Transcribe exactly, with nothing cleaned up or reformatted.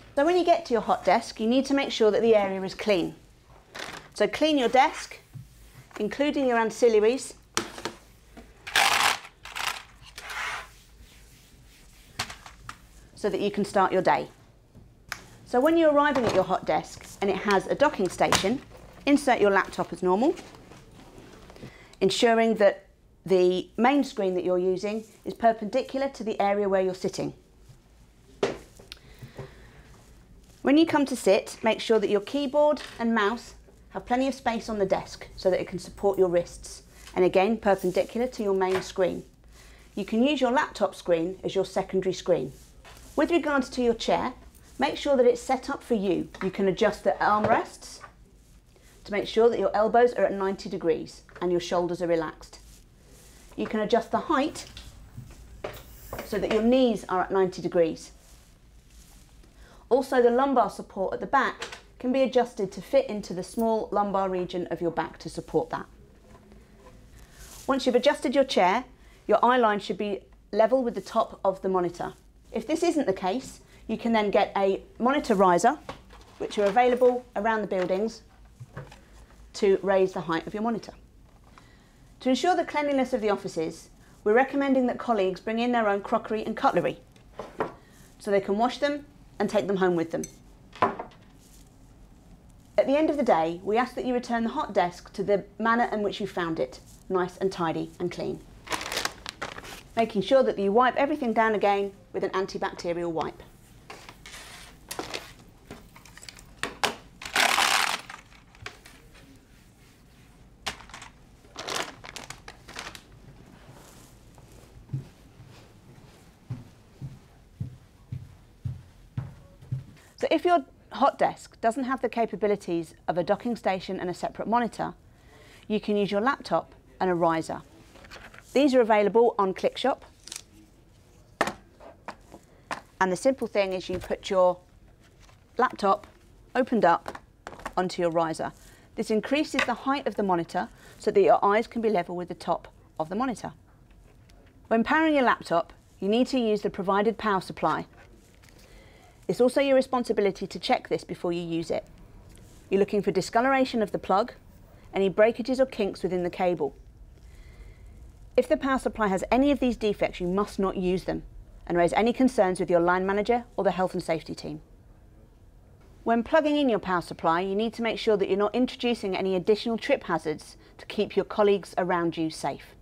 So when you get to your hot desk, you need to make sure that the area is clean. So clean your desk, including your ancillaries, so that you can start your day. So when you're arriving at your hot desk and it has a docking station, insert your laptop as normal, ensuring that the main screen that you're using is perpendicular to the area where you're sitting. When you come to sit, make sure that your keyboard and mouse have plenty of space on the desk so that it can support your wrists, and again perpendicular to your main screen. You can use your laptop screen as your secondary screen. With regards to your chair, make sure that it's set up for you. You can adjust the armrests to make sure that your elbows are at ninety degrees and your shoulders are relaxed. You can adjust the height so that your knees are at ninety degrees. Also, the lumbar support at the back can be adjusted to fit into the small lumbar region of your back to support that. Once you've adjusted your chair, your eye line should be level with the top of the monitor. If this isn't the case, you can then get a monitor riser, which are available around the buildings, to raise the height of your monitor. To ensure the cleanliness of the offices, we're recommending that colleagues bring in their own crockery and cutlery so they can wash them and take them home with them. At the end of the day, we ask that you return the hot desk to the manner in which you found it, nice and tidy and clean. Making sure that you wipe everything down again with an antibacterial wipe. So if your hot desk doesn't have the capabilities of a docking station and a separate monitor, you can use your laptop and a riser. These are available on ClickShop. And the simple thing is you put your laptop opened up onto your riser. This increases the height of the monitor so that your eyes can be level with the top of the monitor. When powering your laptop, you need to use the provided power supply. It's also your responsibility to check this before you use it. You're looking for discoloration of the plug, any breakages or kinks within the cable. If the power supply has any of these defects, you must not use them, and raise any concerns with your line manager or the health and safety team. When plugging in your power supply, you need to make sure that you're not introducing any additional trip hazards to keep your colleagues around you safe.